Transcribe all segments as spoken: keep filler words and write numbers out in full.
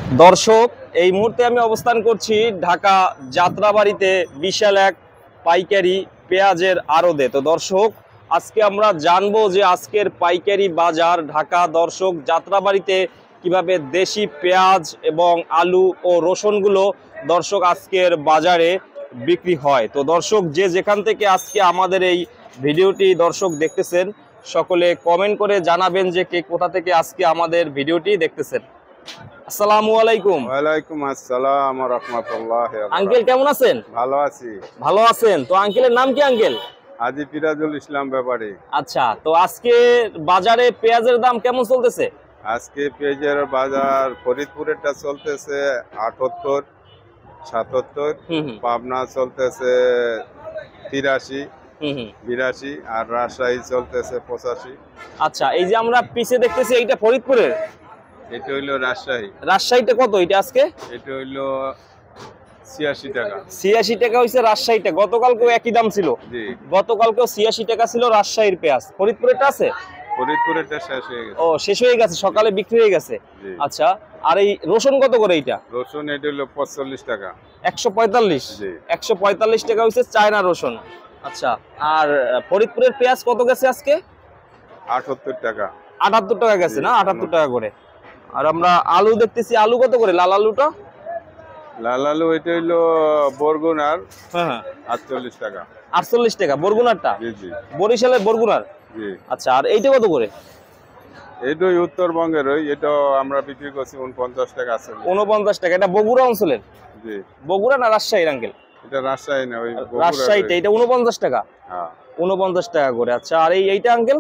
দর্শক, এই মুহূর্তে আমি অবস্থান করছি ঢাকা যাত্রাবাড়িতে বিশাল এক পাইকারি পেঁয়াজের আড়তে। তো দর্শক, আজকে আমরা জানবো যে আজকের পাইকারি বাজার ঢাকা দর্শক যাত্রাবাড়িতে কিভাবে দেশি পেঁয়াজ এবং আলু ও রসুনগুলো দর্শক আজকের বাজারে বিক্রি হয়। তো দর্শক, যে যেখান থেকে আজকে আমাদের এই ভিডিওটি দর্শক দেখতেছেন, সকলে কমেন্ট করে জানাবেন যে কে কোথা থেকে আজকে আমাদের ভিডিওটি দেখতেছেন। আসসালামু আলাইকুম। ওয়ালাইকুম আসসালাম ওয়া রাহমাতুল্লাহি ওয়া বারাকাতুহু। আঙ্কেল কেমন আছেন? ভালো আছি। ভালো আছেন? তো আঙ্কেলের নাম কি আঙ্কেল? আজি ফিরাজুল ইসলাম ব্যাপারী। আচ্ছা, তো আজকে বাজারে পেঁয়াজের দাম কেমন চলতেছে? আজকে পেঁয়াজের বাজার ফরিদপুরেরটা চলতেছে আটাত্তর সাতাত্তর, পাবনা চলতেছে তিরাশি বিরাশি, আর রাজশাহী চলতেছে পঁচাশি। আচ্ছা, এই যে আমরা পিছে দেখতেছি এইটা ফরিদপুরের, এটা হইলো রাজশাহী। রাজশাহীটা কত এটা আজকে? এটা হইলো ছিয়াশি টাকা। ছিয়াশি টাকা হয়েছে রাজশাহীটা। গতকালকেও একই দাম ছিল। জি, গতকালকেও ছিয়াশি টাকা ছিল রাজশাহীর পেঁয়াজ। ফরিদপুরেরটা আছে? ফরিদপুরেরটা শেষ হয়ে গেছে। ও, শেষ হয়ে গেছে, সকালে বিক্রি হয়ে গেছে। আচ্ছা, আর এই রসুন কত করে এইটা? রসুন এটা হইলো পঁয়তাল্লিশ টাকা। একশো পঁয়তাল্লিশ। জি, একশো পঁয়তাল্লিশ টাকা হয়েছে চায়না রসুন। আচ্ছা, আর ফরিদপুরের পেঁয়াজ কত গেছে আজকে? আটাত্তর টাকা। আটাত্তর টাকা গেছে না? আটাত্তর টাকা করে। আর আমরা আলু দেখতেছি, আলু কত করে লাল আলুটা? লাল আলু এটা হইলো বরগুনার হ্যাঁ হ্যাঁ, আটচল্লিশ টাকা। আটচল্লিশ টাকা বরগুনারটা? জি জি। বরিশালের বরগুনার? জি। আচ্ছা, আর এইটা কত করে? এইটাই উত্তরবঙ্গের, ওই এটা আমরা বিক্রি করছি উনপঞ্চাশ টাকা আছে। উনপঞ্চাশ টাকা। এটা বগুড়া অঞ্চলের? জি। বগুড়া না রাজশাহীর আঙ্কেল? এটা রাজশাহী না, ওই রাজশাহীতে। এটা উনপঞ্চাশ টাকা? হ্যাঁ, উনপঞ্চাশ টাকা করে। আচ্ছা, আর এই এইটা আঙ্কেল?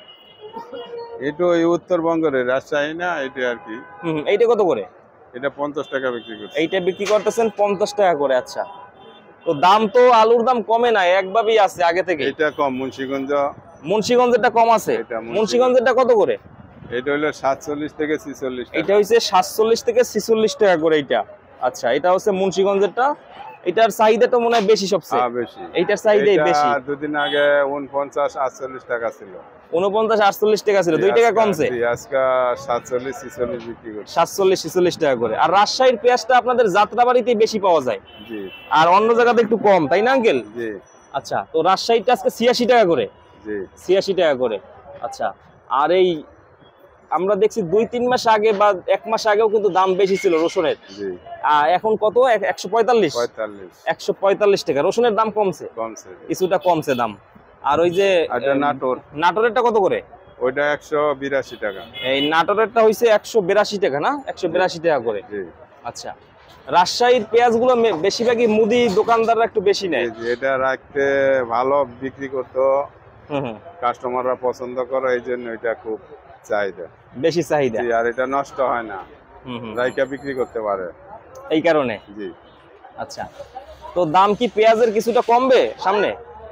এটা ওই উত্তরবঙ্গের, রাজশাহী না এটা আর কি। হুম, এইটা কত করে? এটা পঞ্চাশ টাকা বিক্রি করছি। এইটা বিক্রি করতেছেন পঞ্চাশ টাকা করে। আচ্ছা, তো দাম তো আলুর দাম কমে নাই, একভাবেই আছে আগে থেকে। এটা কম। মুন্সিগঞ্জ, মুন্সিগঞ্জেরটা কম আছে। মুন্সিগঞ্জেরটা কত করে? এটা হলো সাতচল্লিশ থেকে ছিচল্লিশ। এটা হচ্ছে সাতচল্লিশ থেকে ছিচল্লিশ টাকা করে এইটা। আচ্ছা, এটা হচ্ছে মুন্সিগঞ্জেরটা। এটার চাহিদা তো মনে হয় বেশি সবচেয়ে। হ্যাঁ, বেশি। এইটার চাহিদাই বেশি। দুদিন আগে উনপঞ্চাশ আটচল্লিশ টাকা ছিল। উনপঞ্চাশ আটচল্লিশ টাকা ছিল, দুই টাকা কমছে। আজকে সাতচল্লিশ ছিচল্লিশ বিক্রি করছে। সাতচল্লিশ ছিচল্লিশ টাকা করে। আর রাজশাহীর পেঁয়াজটা আপনাদের যাত্রাবাড়িতেই বেশি পাওয়া যায়। জি। আর অন্য জায়গাতে একটু কম, তাই না আঙ্কেল? জি। আচ্ছা, তো রাজশাহীটা আজকে ছিয়াশি টাকা করে? জি, ছিয়াশি টাকা করে। আচ্ছা, আর এই আমরা দেখছি দুই তিন মাস আগে বা এক মাস আগেও কিন্তু দাম বেশি ছিল রসুনের। জি। এখন কত? একশো পঁয়তাল্লিশ। পঁয়তাল্লিশ। একশো পঁয়তাল্লিশ টাকা। রসুনের দাম কমছে? কমছে, কিছুটা কমছে দাম। আর ওই যে নাটোর, নাটোরেরটা কত করে? ওইটা একশো বিরাশি টাকা। এই নাটোরেরটা হইছে একশো বিরাশি টাকা না? একশো বিরাশি টাকা করে। আচ্ছা, রাজশাহীর পেঁয়াজগুলো বেশিরভাগই মুদি দোকানদাররা একটু বেশি নেয়। এটা রাখতে ভালো বিক্রি করতো, কাস্টমাররা পছন্দ করে, এই জন্য এটা খুব চাহিদা, বেশি চাহিদা। আর এটা নষ্ট হয় না, রাইকা বিক্রি করতে পারে এই কারণে। জি। আচ্ছা, তো দাম কি পেঁয়াজের কিছুটা কমবে সামনে?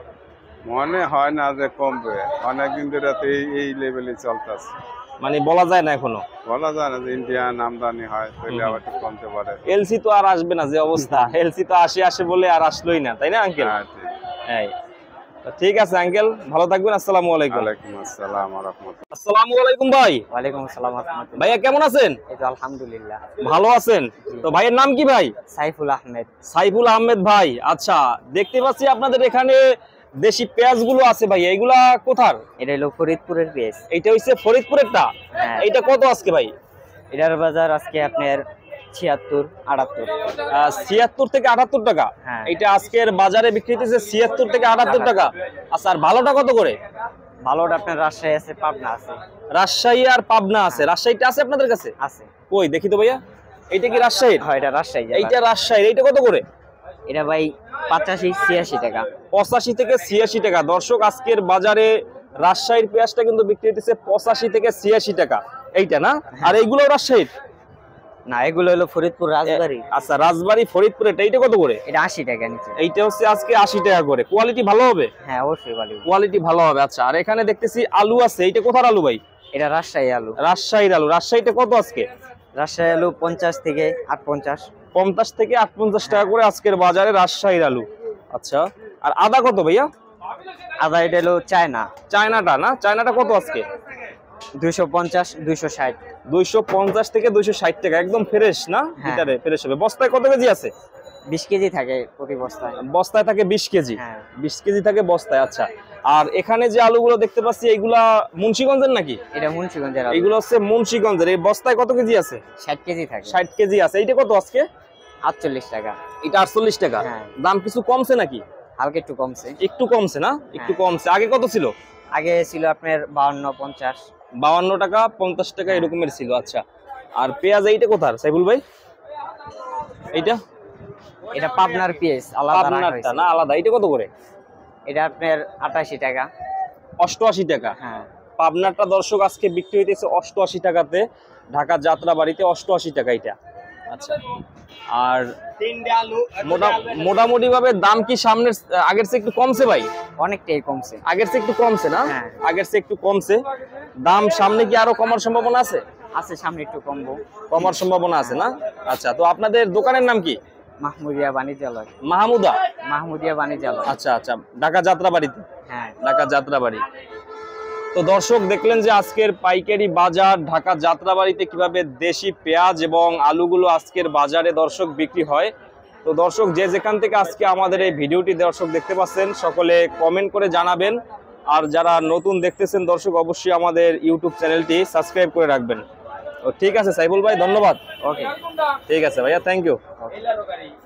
মনে হয় না যে কমবে, অনেকদিন ধরে এই এই লেভেলে চলতেছে। মানে বলা যায় না এখনো? বলা যায় না, যে ইন্ডিয়ান আমদানি হয় তাহলে আবার একটু কমতে পারে। এলসি তো আর আসবে না, যে অবস্থা। এলসি তো আসে আসে বলে আর আসলোই না, তাই না আঙ্কেল? হ্যাঁ, ঠিক আছে আঙ্কেল, ভালো থাকবেন। আসসালামু আলাইকুম। ওয়ালাইকুম আসসালাম ওয়া রাহমাতুল্লাহ। আসসালামু আলাইকুম ভাই। ওয়ালাইকুম আসসালাম ওয়া রাহমাতুল্লাহ। ভাইয়া কেমন আছেন? এই তো আলহামদুলিল্লাহ ভালো আছেন। তো ভাইয়ের নাম কি ভাই? সাইফুল আহমেদ। সাইফুল আহমেদ ভাই। আচ্ছা, দেখতে পাচ্ছি আপনাদের এখানে দেশি পেঁয়াজ গুলো আছে ভাই, এইগুলা কোথার? এটা হলো ফরিদপুরের পেঁয়াজ। এইটা হচ্ছে ফরিদপুরেরটা? হ্যাঁ। এইটা কত আজকে ভাই? এটার বাজার আজকে আপনার ছিয়াত্তর আটাত্তর। ছিয়াত্তর থেকে আটাত্তর টাকা। হ্যাঁ। এটা আজকের বাজারে বিক্রি হতেছে ছিয়াত্তর থেকে আটাত্তর টাকা। আচ্ছা, আর ভালোটা কত করে? ভালোটা আপনার রাজশাহী আছে, পাবনা আছে। রাজশাহী আর পাবনা আছে। রাজশাহীটা আছে আপনাদের কাছে? আছে। কই দেখি তো ভাইয়া। এইটা কি রাজশাহীর? হ্যাঁ, এটা রাজশাহী। এইটা রাজশাহীর। এইটা কত করে? এটা ভাই পঁচাশি ছিয়াশি টাকা। পঁচাশি থেকে ছিয়াশি টাকা। দর্শক, আজকের বাজারে রাজশাহীর পেঁয়াজটা কিন্তু বিক্রি হতেছে পঁচাশি থেকে ছিয়াশি টাকা। এইটা না? আর এইগুলো রাজশাহীর না, এগুলো হলো ফরিদপুর রাজবাড়ী। আচ্ছা, রাজবাড়ী ফরিদপুরে। এইটা কত করে? এটা আশি টাকা নিচে। এইটা হচ্ছে আজকে আশি টাকা করে। কোয়ালিটি ভালো হবে? হ্যাঁ, অবশ্যই ভালো কোয়ালিটি ভালো হবে। আচ্ছা, আর এখানে দেখতেছি আলু আছে। এইটা কোথার আলু ভাই? এটা রাজশাহী আলু। রাজশাহীর আলু। রাজশাহীটা কত আজকে? রাজশাহী আলু পঞ্চাশ থেকে আট পঞ্চাশ। পঞ্চাশ থেকে আট পঞ্চাশ টাকা করে আজকের বাজারে রাজশাহীর আলু। আচ্ছা, আর আদা কত ভাইয়া? আদা এটা হলো চায়না। চায়নাটা না? চায়নাটা কত আজকে? দুইশো পঞ্চাশ দুইশো ষাট। দুইশো পঞ্চাশ থেকে দুইশো ষাট টাকা, একদম ফ্রেশ না? হ্যাঁ। ভিতরে ফ্রেশ হবে। বস্তায় কত কেজি আছে? বিশ কেজি থাকে প্রতি বস্তায়। বস্তায় থাকে বিশ কেজি। হ্যাঁ। বিশ কেজি থাকে বস্তায়। আচ্ছা, আর এখানে যে আলুগুলো দেখতে পাচ্ছি এগুলা মুন্সিগঞ্জের নাকি? এটা মুন্সিগঞ্জের আলু। এগুলো হচ্ছে মুন্সিগঞ্জের। এই বস্তায় কত কেজি আছে? ষাট কেজি থাকে। ষাট কেজি আছে। এইটা কত আজকে? আটচল্লিশ টাকা। এটা আটচল্লিশ টাকা। হ্যাঁ। দাম কিছু কমছে নাকি? হালকা একটু কমছে। একটু কমছে না? একটু হ্যাঁ। কমছে। আগে কত ছিল? আগে ছিল আপনার বাউন্ন পঞ্চাশ। বাউান্ন টাকা পঞ্চাশ টাকা এরকমের ছিল। আচ্ছা, আর পেঁয়াজ এইটা কোথার সাইফুল ভাই? এইটা এটা পাবনার পিএস আলাদা রাখা আপনারটা হয়েছে। না আলাদা? এটা কত করে? এটা আপনার আটাশি টাকা। অষ্টআশি টাকা। হ্যাঁ। পাবনারটা দর্শক আজকে বিক্রি হইতেছে অষ্টআশি টাকাতে, ঢাকা যাত্রা বাড়িতে অষ্টআশি টাকা এটা। আচ্ছা, আর মোটামুটি ভাবে দাম কি সামনের আগের চেয়ে একটু কমছে ভাই? অনেকটাই কমছে। আগের চেয়ে একটু কমছে না? হ্যাঁ। আগের চেয়ে একটু কমছে। দাম সামনে কি আরো কমার সম্ভাবনা আছে? আছে, সামনে একটু কমবো। কমার সম্ভাবনা আছে না? আচ্ছা, তো আপনাদের দোকানের নাম কি? মাহমুদিয়া বাণিজ্যালয়। মাহমুদা? মাহমুদিয়া বাণিজ্যালয়। আচ্ছা আচ্ছা, ঢাকা যাত্রা বাড়িতে। হ্যাঁ। ঢাকা যাত্রাবাড়ি। তো দর্শক দেখলেন যে আজকের পাইকারি বাজার ঢাকা যাত্রাবাড়িতে কিভাবে দেশি পেঁয়াজ এবং আলুগুলো আজকের বাজারে দর্শক বিক্রি হয়। তো দর্শক যে যেখান থেকে আজকে আমাদের এই ভিডিওটি দর্শক দেখতে পাচ্ছেন সকলে কমেন্ট করে জানাবেন, আর যারা নতুন দেখতেছেন দর্শক অবশ্যই আমাদের ইউটিউব চ্যানেলটি সাবস্ক্রাইব করে রাখবেন। তো ঠিক আছে সাইফুল ভাই, ধন্যবাদ। ওকে। ঠিক আছে ভাইয়া, থ্যাংক ইউ। ওকে।